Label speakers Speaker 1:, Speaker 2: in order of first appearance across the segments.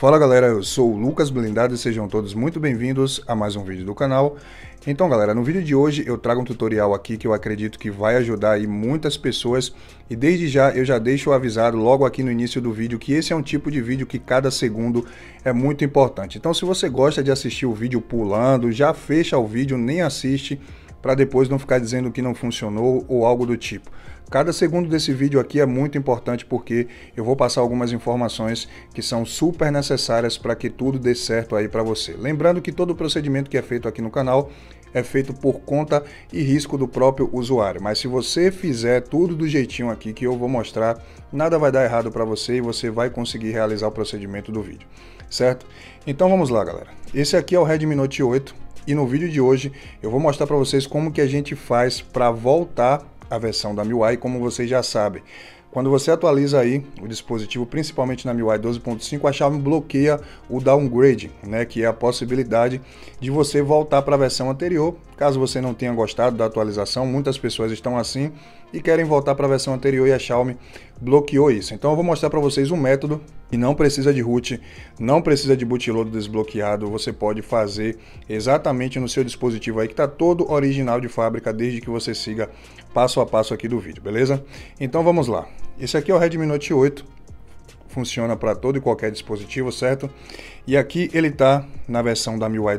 Speaker 1: Fala galera, eu sou o Lucas Blindado e sejam todos muito bem-vindos a mais um vídeo do canal. Então galera, no vídeo de hoje eu trago um tutorial aqui que eu acredito que vai ajudar aí muitas pessoas e desde já eu já deixo avisado logo aqui no início do vídeo que esse é um tipo de vídeo que cada segundo é muito importante. Então se você gosta de assistir o vídeo pulando, já fecha o vídeo, nem assiste para depois não ficar dizendo que não funcionou ou algo do tipo. Cada segundo desse vídeo aqui é muito importante porque eu vou passar algumas informações que são super necessárias para que tudo dê certo aí para você. Lembrando que todo o procedimento que é feito aqui no canal é feito por conta e risco do próprio usuário. Mas se você fizer tudo do jeitinho aqui que eu vou mostrar, nada vai dar errado para você e você vai conseguir realizar o procedimento do vídeo, certo? Então vamos lá galera. Esse aqui é o Redmi Note 8 e no vídeo de hoje eu vou mostrar para vocês como que a gente faz para voltar a versão da MIUI. Como vocês já sabem, quando você atualiza aí o dispositivo, principalmente na MIUI 12.5, a Xiaomi bloqueia o downgrade, né, que é a possibilidade de você voltar para a versão anterior, caso você não tenha gostado da atualização. Muitas pessoas estão assim e querem voltar para a versão anterior e a Xiaomi bloqueou isso. Então eu vou mostrar para vocês um método que não precisa de root, não precisa de bootloader desbloqueado, você pode fazer exatamente no seu dispositivo aí que está todo original de fábrica, desde que você siga passo a passo aqui do vídeo, beleza? Então vamos lá. Esse aqui é o Redmi Note 8, funciona para todo e qualquer dispositivo, certo? E aqui ele está na versão da MIUI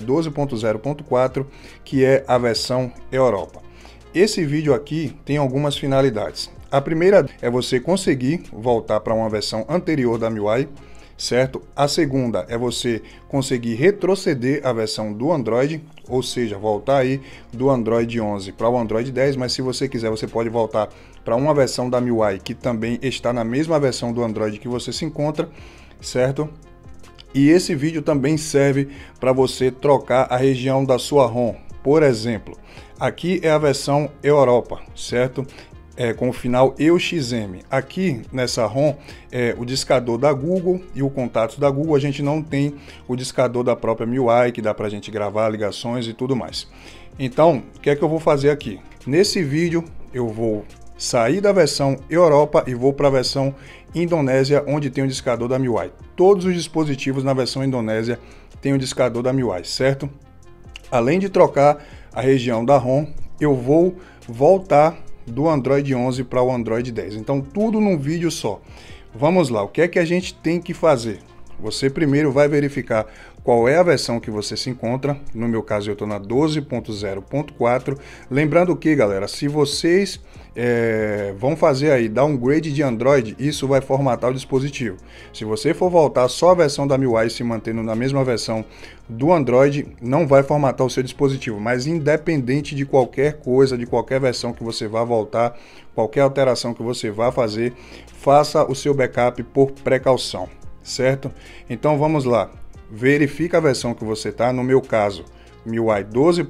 Speaker 1: 12.0.4, que é a versão Europa. Esse vídeo aqui tem algumas finalidades. A primeira é você conseguir voltar para uma versão anterior da MIUI, certo? A segunda é você conseguir retroceder a versão do Android, ou seja, voltar aí do Android 11 para o Android 10, mas se você quiser você pode voltar para uma versão da MIUI que também está na mesma versão do Android que você se encontra, certo? E esse vídeo também serve para você trocar a região da sua ROM. Por exemplo, aqui é a versão Europa, certo? Com o final EUXM. Aqui nessa ROM é o discador da Google e o contato da Google. A gente não tem o discador da própria MIUI, que dá para a gente gravar ligações e tudo mais. Então, o que é que eu vou fazer aqui? Nesse vídeo eu vou sair da versão Europa e vou para a versão Indonésia, onde tem o discador da MIUI. Todos os dispositivos na versão Indonésia têm o discador da MIUI, certo? Além de trocar a região da ROM, eu vou voltar do Android 11 para o Android 10. Então tudo num vídeo só. Vamos lá, o que é que a gente tem que fazer? Você primeiro vai verificar qual é a versão que você se encontra. No meu caso eu estou na 12.0.4. Lembrando que galera, se vocês vão fazer aí downgrade de Android, isso vai formatar o dispositivo. Se você for voltar só a versão da MIUI se mantendo na mesma versão do Android, não vai formatar o seu dispositivo. Mas independente de qualquer coisa, de qualquer versão que você vá voltar, qualquer alteração que você vá fazer, faça o seu backup por precaução, certo? Então vamos lá, verifica a versão que você está. No meu caso, MIUI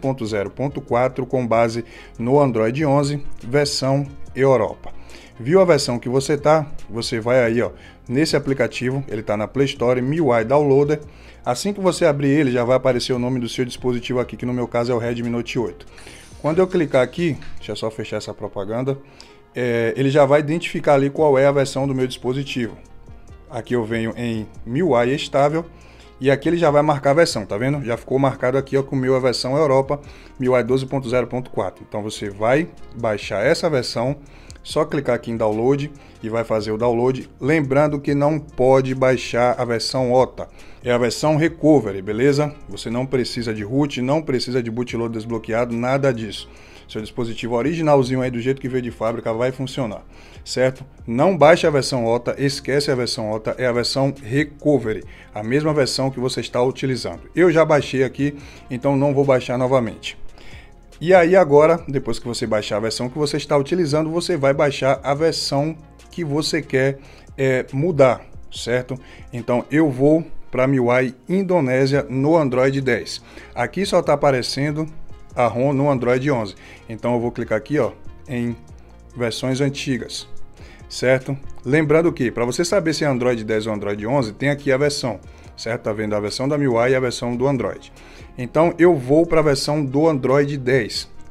Speaker 1: 12.0.4 com base no Android 11, versão Europa. Viu a versão que você tá? Você vai aí, ó, nesse aplicativo, ele está na Play Store, MIUI Downloader. Assim que você abrir ele, já vai aparecer o nome do seu dispositivo aqui, que no meu caso é o Redmi Note 8. Quando eu clicar aqui, deixa eu só fechar essa propaganda, ele já vai identificar ali qual é a versão do meu dispositivo. Aqui eu venho em MIUI estável e aqui ele já vai marcar a versão, tá vendo? Já ficou marcado aqui, ó, com a versão Europa, MIUI 12.0.4. Então você vai baixar essa versão, só clicar aqui em download e vai fazer o download. Lembrando que não pode baixar a versão OTA, é a versão Recovery, beleza? Você não precisa de root, não precisa de bootloader desbloqueado, nada disso. Seu dispositivo originalzinho aí do jeito que veio de fábrica vai funcionar, certo? Não baixe a versão OTA, esquece a versão OTA, é a versão Recovery, a mesma versão que você está utilizando. Eu já baixei aqui, então não vou baixar novamente. E aí agora, depois que você baixar a versão que você está utilizando, você vai baixar a versão que você quer mudar, certo? Então eu vou para a MIUI Indonésia no Android 10. Aqui só está aparecendo a ROM no Android 11. Então eu vou clicar aqui, ó, em versões antigas, certo? Lembrando que para você saber se é Android 10 ou Android 11, tem aqui a versão, certo? Tá vendo a versão da MIUI e a versão do Android. Então eu vou para a versão do Android 10,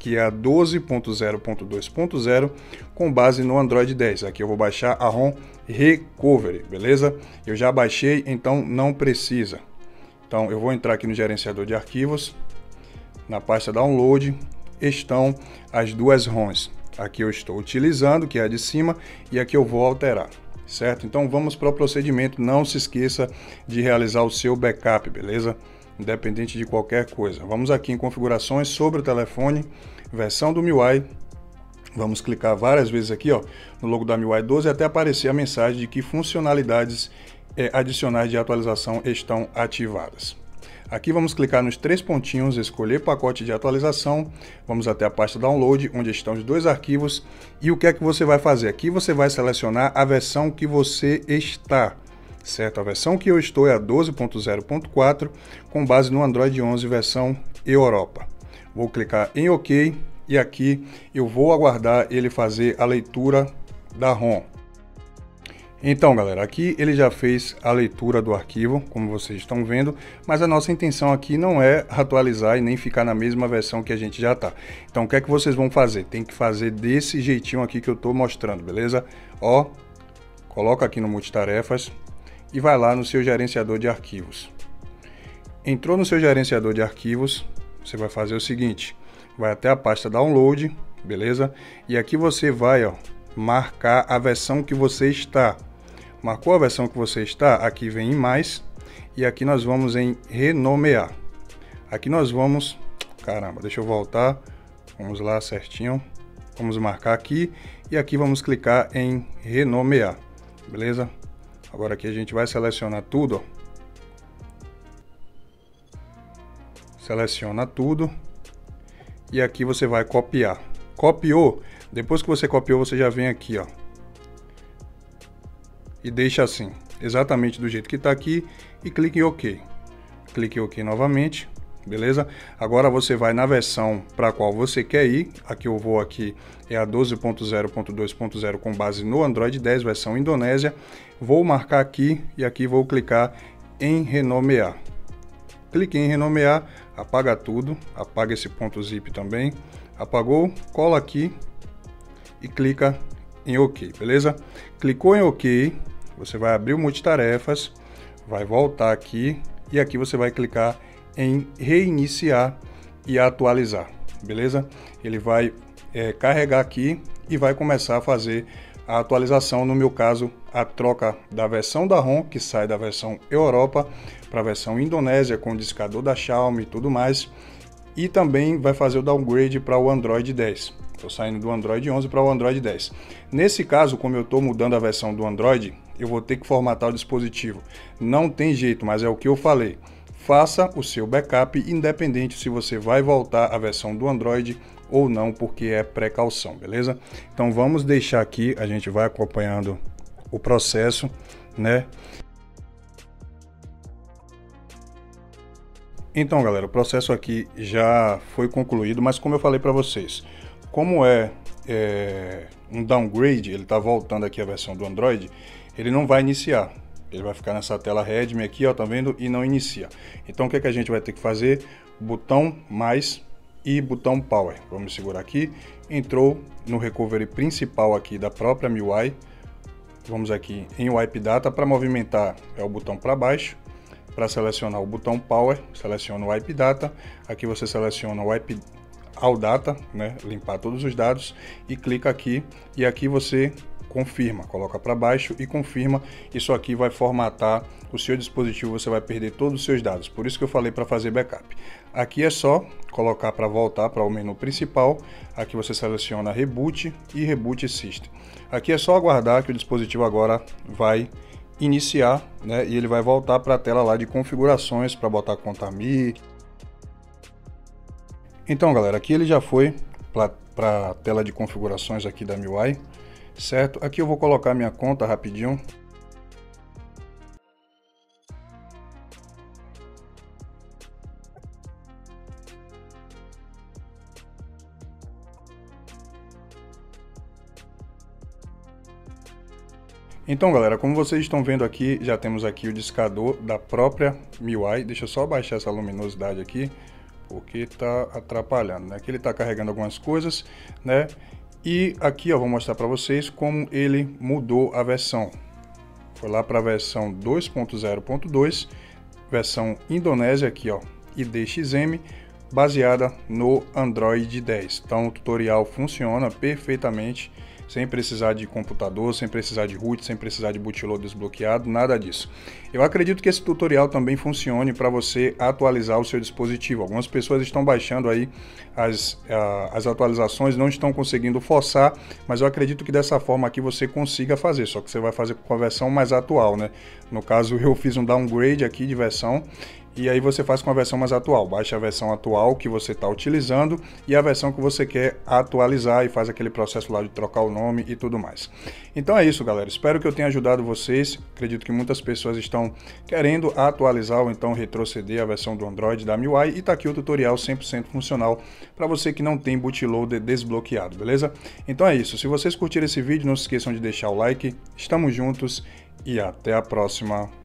Speaker 1: que é a 12.0.2.0 com base no Android 10. Aqui eu vou baixar a ROM Recovery, beleza? Eu já baixei, então não precisa. Então eu vou entrar aqui no gerenciador de arquivos, na pasta Download, estão as duas ROMs. Aqui eu estou utilizando, que é a de cima, e aqui eu vou alterar, certo? Então vamos para o procedimento. Não se esqueça de realizar o seu backup, beleza? Independente de qualquer coisa. Vamos aqui em configurações, sobre o telefone, versão do MIUI. Vamos clicar várias vezes aqui, ó, no logo da MIUI 12 até aparecer a mensagem de que funcionalidades adicionais de atualização estão ativadas. Aqui vamos clicar nos três pontinhos, escolher pacote de atualização, vamos até a pasta Download, onde estão os dois arquivos, e o que é que você vai fazer? Aqui você vai selecionar a versão que você está, certo? A versão que eu estou é a 12.0.4, com base no Android 11 versão Europa. Vou clicar em OK, e aqui eu vou aguardar ele fazer a leitura da ROM. Então, galera, aqui ele já fez a leitura do arquivo, como vocês estão vendo, mas a nossa intenção aqui não é atualizar e nem ficar na mesma versão que a gente já está. Então, o que é que vocês vão fazer? Tem que fazer desse jeitinho aqui que eu estou mostrando, beleza? Ó, coloca aqui no multitarefas e vai lá no seu gerenciador de arquivos. Entrou no seu gerenciador de arquivos, você vai fazer o seguinte, vai até a pasta Download, beleza? E aqui você vai, ó, marcar a versão que você está. Marcou a versão que você está, aqui vem em mais, e aqui nós vamos em renomear. Aqui nós vamos, caramba, deixa eu voltar, vamos lá certinho, vamos marcar aqui, e aqui vamos clicar em renomear, beleza? Agora aqui a gente vai selecionar tudo, ó. Seleciona tudo, e aqui você vai copiar. Copiou, depois que você copiou, você já vem aqui, ó, e deixa assim, exatamente do jeito que está aqui, e clique em OK. Clique em OK novamente, beleza? Agora você vai na versão para a qual você quer ir. Aqui eu vou aqui, é a 12.0.2.0 com base no Android 10, versão Indonésia. Vou marcar aqui e aqui vou clicar em renomear. Clique em renomear, apaga tudo, apaga esse ponto zip também. Apagou, cola aqui e clica em OK, beleza? Clicou em OK, você vai abrir o multitarefas, vai voltar aqui e aqui você vai clicar em reiniciar e atualizar, beleza? Ele vai carregar aqui e vai começar a fazer a atualização, no meu caso, a troca da versão da ROM, que sai da versão Europa para a versão Indonésia, com o discador da Xiaomi e tudo mais, e também vai fazer o downgrade para o Android 10. Estou saindo do Android 11 para o Android 10. Nesse caso, como eu estou mudando a versão do Android, eu vou ter que formatar o dispositivo. Não tem jeito, mas é o que eu falei. Faça o seu backup, independente se você vai voltar à versão do Android ou não, porque é precaução, beleza? Então vamos deixar aqui, a gente vai acompanhando o processo, né? Então, galera, o processo aqui já foi concluído, mas como eu falei para vocês, como é um downgrade, ele está voltando aqui a versão do Android, ele não vai iniciar. Ele vai ficar nessa tela Redmi aqui, ó, tá vendo? E não inicia. Então o que é que a gente vai ter que fazer? Botão mais e botão Power. Vamos segurar aqui. Entrou no recovery principal aqui da própria MIUI. Vamos aqui em Wipe Data. Para movimentar é o botão para baixo. Para selecionar o botão Power, seleciona o Wipe Data. Aqui você seleciona o Wipe All Data, né? Limpar todos os dados. E clica aqui. E aqui você confirma, coloca para baixo e confirma. Isso aqui vai formatar o seu dispositivo, você vai perder todos os seus dados. Por isso que eu falei para fazer backup. Aqui é só colocar para voltar para o menu principal. Aqui você seleciona Reboot e Reboot System. Aqui é só aguardar que o dispositivo agora vai iniciar, né? E ele vai voltar para a tela lá de configurações para botar a conta Mi. Então, galera, aqui ele já foi para a tela de configurações aqui da MIUI. Certo? Aqui eu vou colocar minha conta rapidinho. Então, galera, como vocês estão vendo aqui, já temos aqui o discador da própria MIUI. Deixa eu só baixar essa luminosidade aqui, porque tá atrapalhando, né? Aqui ele tá carregando algumas coisas, né? E aqui, ó, vou mostrar para vocês como ele mudou a versão. Foi lá para a versão 2.0.2, versão Indonésia aqui, ó, IDXM, baseada no Android 10. Então o tutorial funciona perfeitamente, sem precisar de computador, sem precisar de root, sem precisar de bootloader desbloqueado, nada disso. Eu acredito que esse tutorial também funcione para você atualizar o seu dispositivo. Algumas pessoas estão baixando aí as atualizações, não estão conseguindo forçar, mas eu acredito que dessa forma aqui você consiga fazer, só que você vai fazer com a versão mais atual, né? No caso, eu fiz um downgrade aqui de versão, e aí você faz com a versão mais atual. Baixa a versão atual que você está utilizando e a versão que você quer atualizar e faz aquele processo lá de trocar o nome e tudo mais. Então é isso, galera. Espero que eu tenha ajudado vocês. Acredito que muitas pessoas estão querendo atualizar ou então retroceder a versão do Android da MIUI, e tá aqui o tutorial 100% funcional para você que não tem bootloader desbloqueado, beleza? Então é isso. Se vocês curtiram esse vídeo, não se esqueçam de deixar o like. Estamos juntos e até a próxima.